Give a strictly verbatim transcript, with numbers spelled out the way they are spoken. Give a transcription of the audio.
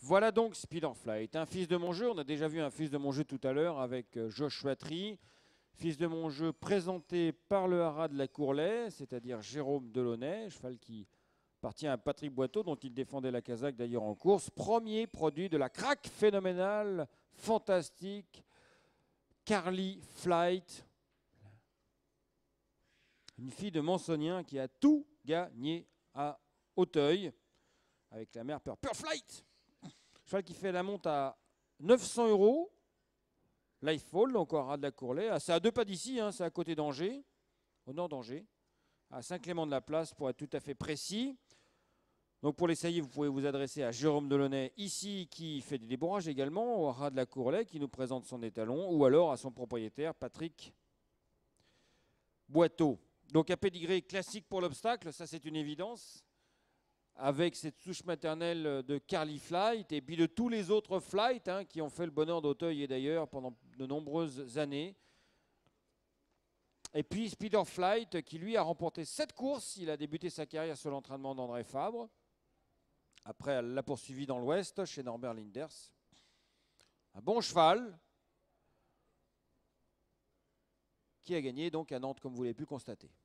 Voilà donc Speederflight, un fils de mon jeu. On a déjà vu un fils de mon jeu tout à l'heure avec Joshua Tree. Fils de mon jeu présenté par le haras de la Courlay, c'est-à-dire Jérôme Delaunay, cheval qui appartient à Patrick Boiteau, dont il défendait la casaque d'ailleurs en course. Premier produit de la craque phénoménale, fantastique, Carly Flight. Une fille de Mansonien qui a tout gagné à Auteuil avec la mère Pure, Pure Flight. Cheval qui fait la monte à neuf cents euros. Lifefall, encore ras de la Courlay. C'est à deux pas d'ici, hein, c'est à côté d'Angers, au nord d'Angers, à Saint-Clément-de-la-Place pour être tout à fait précis. Donc pour l'essayer, vous pouvez vous adresser à Jérôme Delaunay, ici, qui fait des débourrages également, au ras de la Courlay, qui nous présente son étalon, ou alors à son propriétaire, Patrick Boiteau. Donc un pédigré classique pour l'obstacle, ça c'est une évidence, avec cette souche maternelle de Carly Flight et puis de tous les autres Flight hein, qui ont fait le bonheur d'Auteuil et d'ailleurs pendant de nombreuses années. Et puis Speederflight qui lui a remporté sept courses. Il a débuté sa carrière sur l'entraînement d'André Fabre. Après, elle l'a poursuivi dans l'Ouest chez Norbert Linders. Un bon cheval qui a gagné donc à Nantes comme vous l'avez pu constater.